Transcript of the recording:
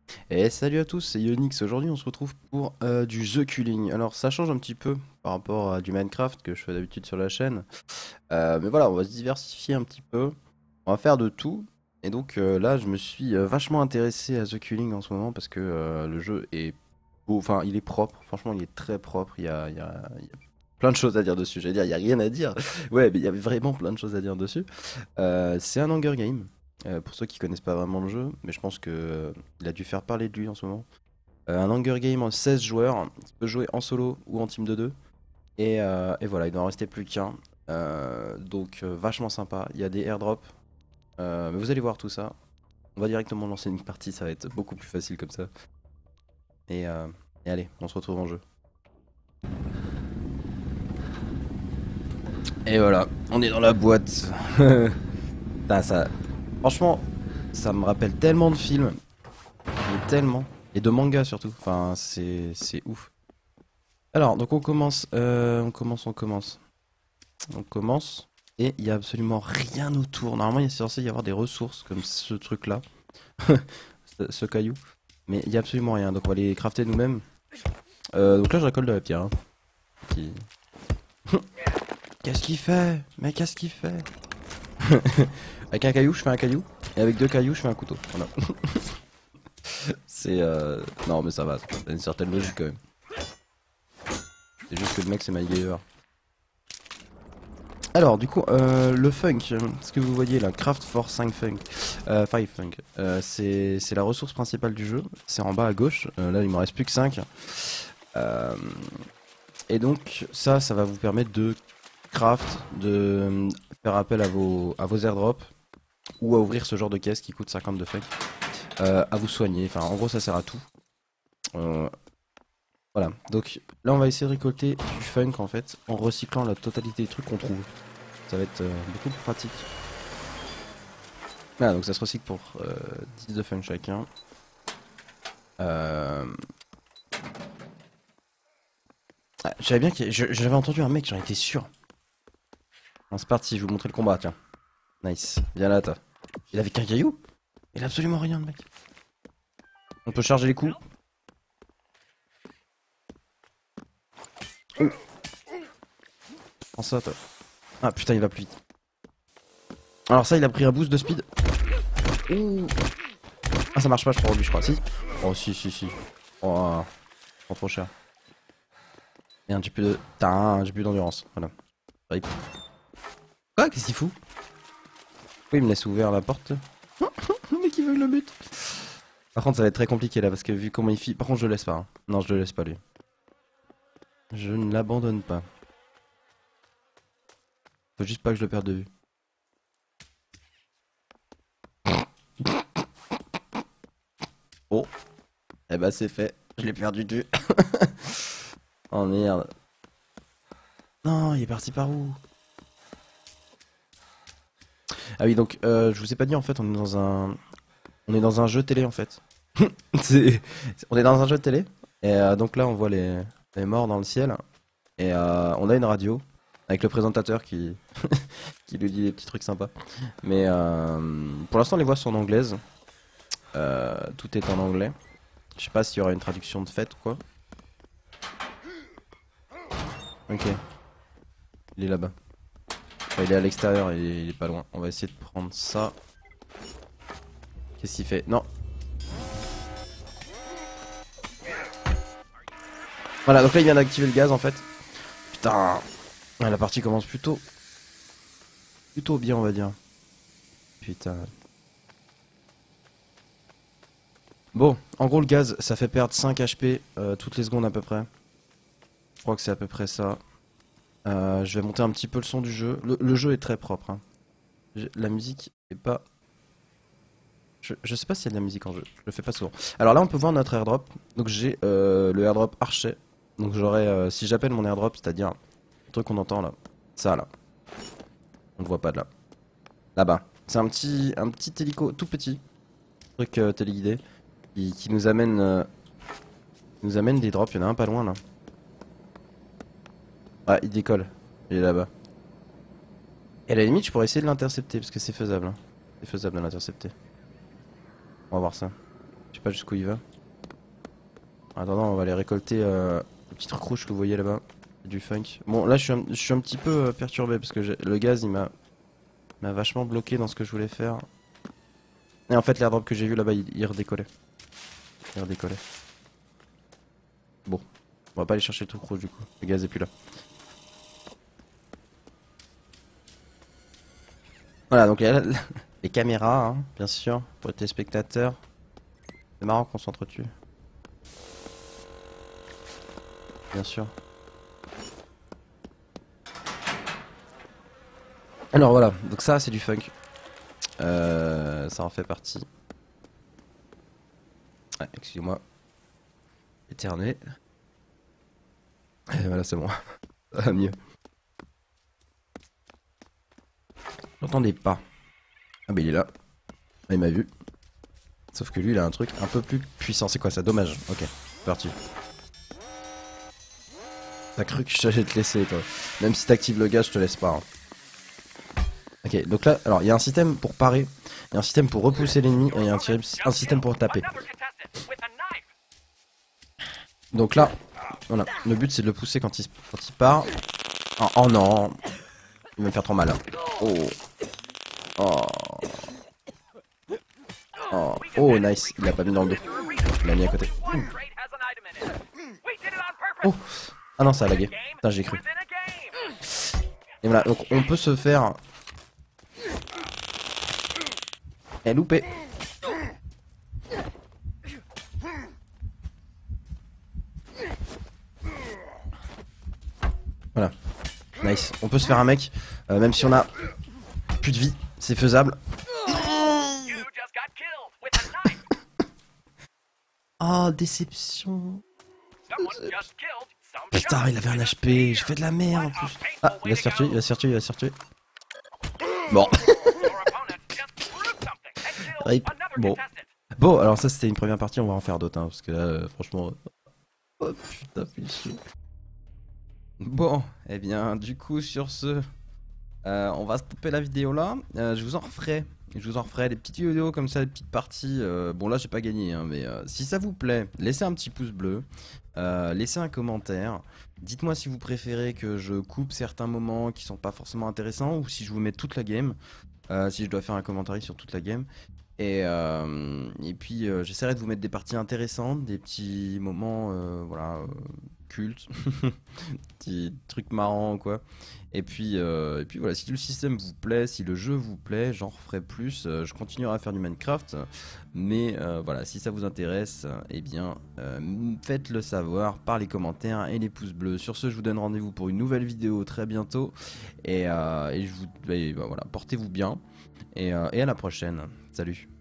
Et salut à tous, c'est Yonix. Aujourd'hui, on se retrouve pour du The Culling. Alors, ça change un petit peu par rapport à du Minecraft que je fais d'habitude sur la chaîne. Mais voilà, on va se diversifier un petit peu. On va faire de tout. Et donc là, je me suis vachement intéressé à The Culling en ce moment parce que le jeu est beau. Enfin, il est propre. Franchement, il est très propre. Il y a plein de choses à dire dessus. J'allais dire, il n'y a rien à dire. Ouais, mais il y a vraiment plein de choses à dire dessus. C'est un Hunger Game. Pour ceux qui connaissent pas vraiment le jeu, mais je pense que il a dû faire parler de lui en ce moment. Un Hunger Game en 16 joueurs, qui peut jouer en solo ou en team de 2. Et voilà, il doit en rester plus qu'un. Donc vachement sympa. Il y a des airdrops. Mais vous allez voir tout ça. On va directement lancer une partie, ça va être beaucoup plus facile comme ça. Et, euh, et allez, on se retrouve en jeu. Et voilà, on est dans la boîte. Putain, ça, franchement, ça me rappelle tellement de films. Mais tellement. Et de mangas surtout. Enfin, c'est ouf. Alors, donc on commence. On commence. On commence. Et il y a absolument rien autour. Normalement, il est censé y avoir des ressources comme ce truc-là. Ce caillou. Mais il y a absolument rien. Donc on va les crafter nous-mêmes. Donc là, je récolte de la pierre, hein. Qui- Qu'est-ce qu'il fait? Mais qu'est-ce qu'il fait? Avec un caillou, je fais un caillou. Et avec deux cailloux, je fais un couteau. Voilà. C'est. Non, mais ça va. Ça a une certaine logique quand même. C'est juste que le mec, c'est MacGyver. Alors, du coup, le funk, ce que vous voyez là, Craft for 5 funk, 5 funk, c'est la ressource principale du jeu. C'est en bas à gauche. Là, il m'en reste plus que 5. Euh, et donc, ça va vous permettre de craft, de faire appel à vos airdrops ou à ouvrir ce genre de caisse qui coûte 50 de funk, à vous soigner. Enfin, en gros, ça sert à tout. Euh, voilà. Donc, là, on va essayer de récolter du funk en fait en recyclant la totalité des trucs qu'on trouve. Ça va être beaucoup plus pratique. Voilà, donc ça se recycle pour 10 de fun chacun. Euh... j'avais bien j'avais entendu un mec, j'en étais sûr. Bon, c'est parti, je vais vous montrer le combat, tiens. Nice, viens là, toi. Il avait qu'un caillou? Il a absolument rien, le mec. On peut charger les coups. Oh, prends ça, toi. Ah putain, il va plus vite. Alors ça, il a pris un boost de speed. Ouh. Ah, ça marche pas, je crois, lui, je crois. Si. Oh, si. Oh, prend trop cher. Et un petit peu de... Putain, j'ai plus d'endurance. Voilà. Rip. Quoi? Qu'est-ce qu'il fout? Pourquoi il me laisse ouvert la porte? Le mec il veut le but. Par contre ça va être très compliqué là parce que vu comment il fit. Par contre je le laisse pas, hein. Non, je le laisse pas lui. Je ne l'abandonne pas. Faut juste pas que je le perde de vue. Oh. Eh bah c'est fait. Je l'ai perdu de vue. Oh merde. Non, il est parti par où? Ah oui, donc je vous ai pas dit en fait, on est dans un jeu télé en fait. C'est- on est dans un jeu télé et donc là on voit les morts dans le ciel et on a une radio avec le présentateur qui lui dit des petits trucs sympas. Mais pour l'instant les voix sont en anglaise. Tout est en anglais. Je sais pas s'il y aura une traduction de fait ou quoi. Ok, il est là-bas. Enfin, il est à l'extérieur, il est pas loin. On va essayer de prendre ça. Qu'est-ce qu'il fait? Non. Voilà, donc là il vient d'activer le gaz en fait. Putain. Ouais, la partie commence plutôt bien on va dire. Putain. Bon, en gros le gaz ça fait perdre 5 HP toutes les secondes à peu près. Je crois que c'est à peu près ça. Je vais monter un petit peu le son du jeu. Le jeu est très propre, hein. La musique est pas... Je sais pas s'il y a de la musique en jeu, je le fais pas souvent. Alors là on peut voir notre airdrop. Donc j'ai le airdrop archer. Donc j'aurai, si j'appelle mon airdrop, c'est-à-dire le truc qu'on entend là. Ça là. On le voit pas de là. Là-bas. C'est un petit hélico tout petit. Truc téléguidé. Qui nous amène des drops. Il y en a un pas loin là. Ah, il décolle. Il est là-bas. Et à la limite, je pourrais essayer de l'intercepter parce que c'est faisable, hein. C'est faisable de l'intercepter. On va voir ça. Je sais pas jusqu'où il va. En attendant, on va aller récolter les petits trucs rouges que vous voyez là-bas. Du funk. Bon, là, je suis un petit peu perturbé parce que le gaz, il m'a vachement bloqué dans ce que je voulais faire. Et en fait, l'airdrop que j'ai vu là-bas, il redécollait. Il redécollait. Bon, on va pas aller chercher le truc rouge du coup. Le gaz est plus là. Voilà, donc il y a les caméras, hein, bien sûr, pour les téléspectateurs. C'est marrant qu'on s'entretue. Bien sûr. Alors voilà, donc ça c'est du funk. Ça en fait partie. Ouais, excusez-moi. Éternué. Et voilà, c'est bon. Ça va mieux. J'entendais pas. Ah bah il est là. Ah, il m'a vu. Sauf que lui il a un truc un peu plus puissant. C'est quoi ça? Dommage. Ok, parti. T'as cru que j'allais te laisser toi. Même si t'actives le gaz, je te laisse pas. Hein. Ok, donc là, alors il y a un système pour parer, il y a un système pour repousser l'ennemi et il y a un système pour taper. Donc là, voilà, le but c'est de le pousser quand il part. Oh, oh non, il va me faire trop mal. Oh, oh, oh, oh nice, il l'a pas mis dans le dos, il l'a mis à côté. Oh, ah non ça a lagué, putain j'ai cru. Et voilà, donc on peut se faire... Eh loupé. Voilà, nice. On peut se faire un mec, même si on a plus de vie, c'est faisable. Oh, déception. Putain, il avait un HP, j'ai fait de la merde en plus. Ah, il va se faire tuer, il va se faire tuer, il va se faire tuer. Bon. Bon. Bon, alors ça c'était une première partie, on va en faire d'autres, hein, parce que là, franchement... Oh putain, fait chier. Bon, et bien, du coup, sur ce, on va stopper la vidéo là. Je vous en referai. Je vous en referai des petites vidéos comme ça, des petites parties. Bon, là, j'ai pas gagné, hein, mais si ça vous plaît, laissez un petit pouce bleu. Laissez un commentaire. Dites-moi si vous préférez que je coupe certains moments qui sont pas forcément intéressants ou si je vous mets toute la game. Si je dois faire un commentaire sur toute la game. Et puis j'essaierai de vous mettre des parties intéressantes, des petits moments voilà, cultes, petits trucs marrants quoi. Et puis voilà, si le système vous plaît, si le jeu vous plaît, j'en referai plus. Je continuerai à faire du Minecraft, mais voilà, si ça vous intéresse, eh bien faites-le savoir par les commentaires et les pouces bleus. Sur ce, je vous donne rendez-vous pour une nouvelle vidéo très bientôt. Et, bah, voilà, portez-vous bien et à la prochaine. Salut.